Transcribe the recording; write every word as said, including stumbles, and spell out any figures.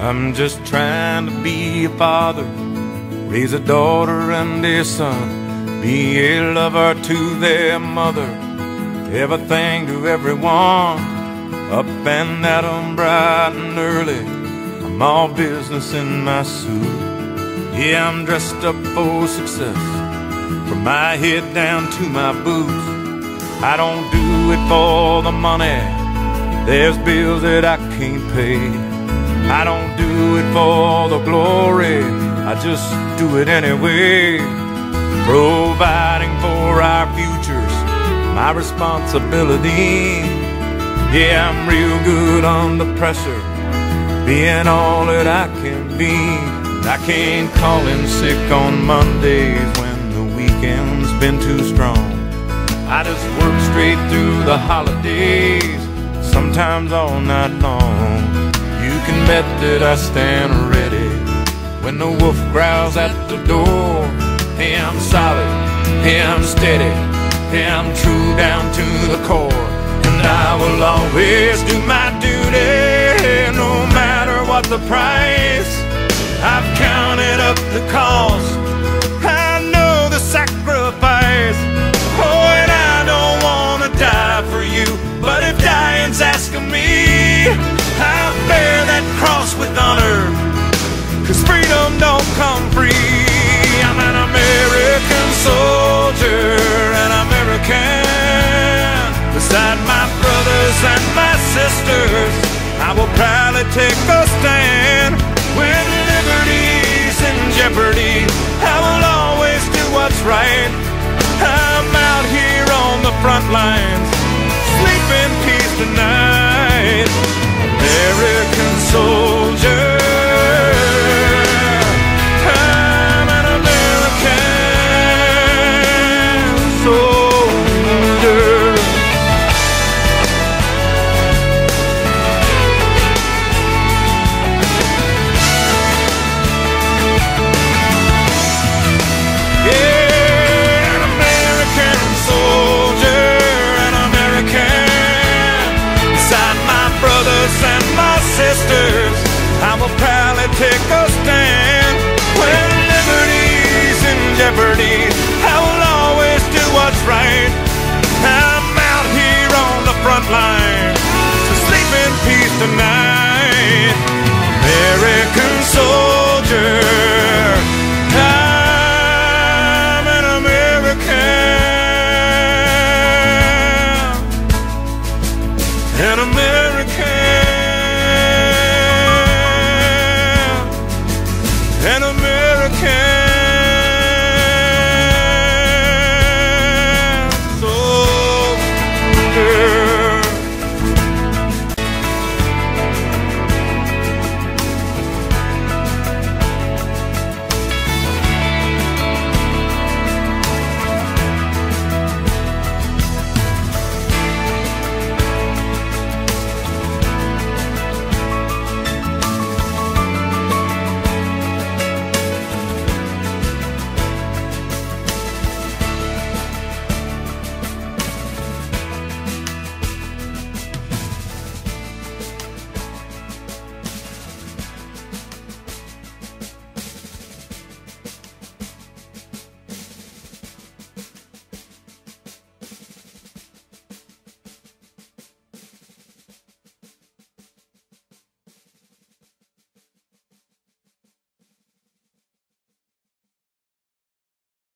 I'm just trying to be a father, raise a daughter and a son, be a lover to their mother, everything to everyone. Up and at 'em bright and early, I'm all business in my suit. Yeah, I'm dressed up for success, from my head down to my boots. I don't do it for the money, there's bills that I can't pay. I don't do it for the glory, I just do it anyway. Providing for our futures, my responsibility. Yeah, I'm real good under pressure, being all that I can be. I can't call in sick on Mondays when the weekend's been too strong. I just work straight through the holidays, sometimes all night long. You can bet that I stand ready when the wolf growls at the door. Hey, I'm solid, hey, I'm steady, hey, I'm true down to the core. And I will always do my duty, no matter what the price. I've counted up the cost, I know the sacrifice. Oh, and I don't wanna die for you, but if dying's asking me, I'll bear that cross with honor, 'cause freedom don't come free. I'm an American soldier, an American. Beside my brothers and my sisters, I will proudly take a stand. When liberty's in jeopardy, I will always do what's right. I'm out here on the front lines, sleep in peace tonight. American soldier, I'm an American soldier. And my sisters, I will proudly take a stand. When liberty's in jeopardy, I will always do what's right. I'm out here on the front line, so sleep in peace tonight. American soldier, I'm an American, an American.